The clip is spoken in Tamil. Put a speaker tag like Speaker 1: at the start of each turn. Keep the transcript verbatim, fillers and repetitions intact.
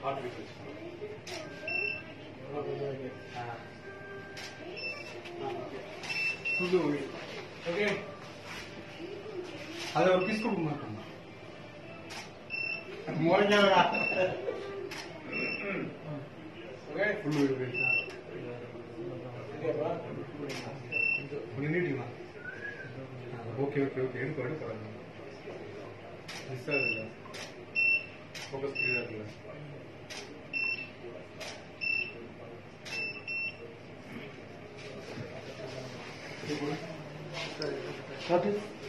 Speaker 1: பாட்டு வீட்டு வச்சுக்கணும். ஓகே, அதை ஒரு பீஸ் கொடுக்க மாட்டோம். முறைஞ்சாடா. ஓகே, ஃபுல்லு வீடு போயிடுச்சா? கொஞ்சம் நீட்டிங்களா? ஓகே ஓகே ஓகே, எடுக்க எடுக்க மிஸ் ஆகுதுல்ல, ஃபோக்கஸ் கிளியராக இருக்குல்ல. What is